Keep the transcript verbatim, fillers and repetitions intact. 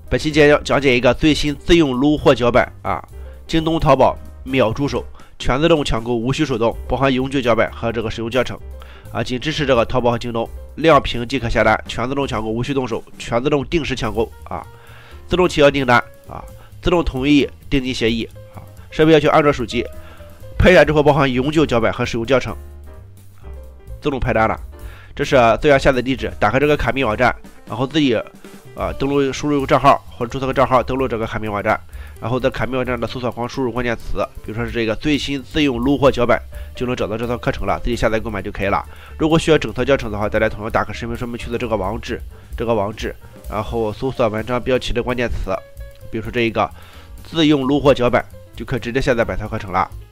本期讲讲解一个最新自用撸货脚本啊，京东、淘宝秒助手，全自动抢购，无需手动，包含永久脚本和这个使用教程啊，仅支持这个淘宝和京东，亮屏即可下单，全自动抢购，无需动手，全自动定时抢购啊，自动企鹅订单啊，自动同意定金协议啊，设备要求安卓手机，拍下之后包含永久脚本和使用教程，啊、自动拍单了。这是自源下载地址，打开这个卡密网站，然后自己啊登录输入一个账号或者注册个账号，登录这个卡密网站，然后在卡密网站的搜索框输入关键词，比如说是这个最新自用撸货脚本，就能找到这套课程了，自己下载购买就可以了。如果需要整套教程的话，大家同样打开视频说明区的这个网址，这个网址，然后搜索文章标题的关键词，比如说这一个自用撸货脚本，就可以直接下载本套课程了。